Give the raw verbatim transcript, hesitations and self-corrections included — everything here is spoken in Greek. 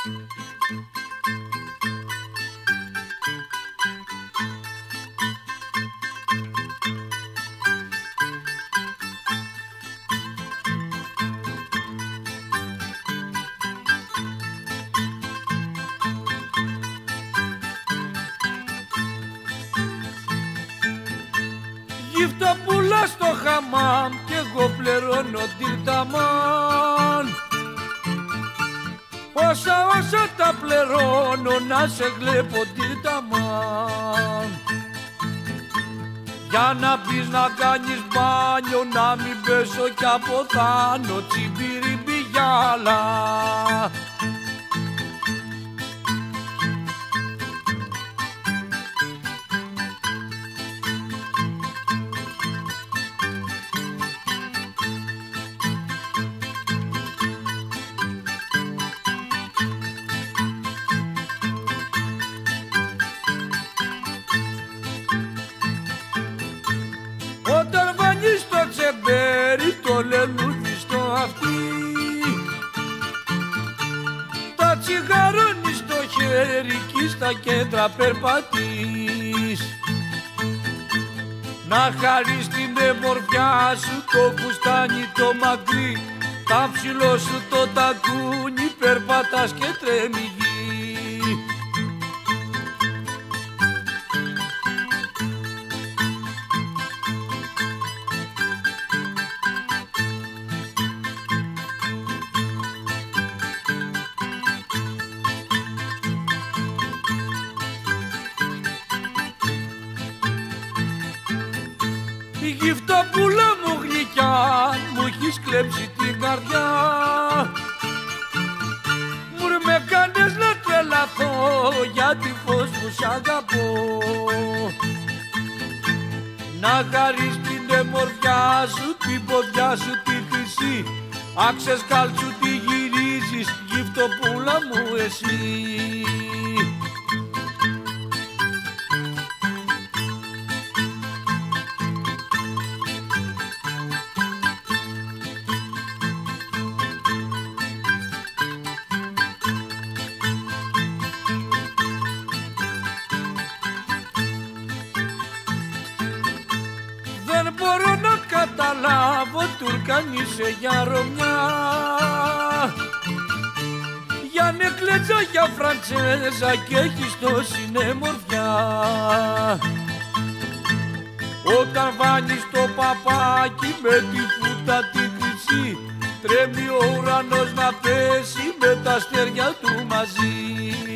Γυφτοπούλα στο χαμάμ κι εγώ πληρώνω την ταμάν. Όσα όσα τα πληρώνω να σε βλέπω την ταμάν. Για να πεις να κάνεις μπάνιο, να μην πέσω κι αποθάνω, τσιμπιριμπιγιάλα. Όταν βανείς το τσεμπέρι, το λελούδι στο αυτί, τα τσιγαρώνεις στο χέρι κι στα κέντρα περπατείς. Να χαρείς την εμορφιά σου, το φουστάνι το μακρύ, τα ψηλό σου το τακούνι, περπατάς και τρέμει η γη. Η γυφτοπούλα μου γλυκιά, μου έχεις κλέψει την καρδιά. Μουρ με κάνες να τρελαθώ, γιατί φως μου σ' αγαπώ. Να χαρείς την εμορφιά σου, την ποδιά σου τη χρυσή, άξες κάλτσου τη γυρίζεις, γυφτοπούλα μου εσύ. Δεν μπορώ να καταλάβω, Τουρκανίσαι για Ρωμιά, για νεκλέτσα, για Φραντσέζα και έχεις τόση νεμορφιά. Όταν βάνεις το παπάκι με τη φούτα τη χρυσή, τρέμει ο ουρανός να πέσει με τα αστέρια του μαζί.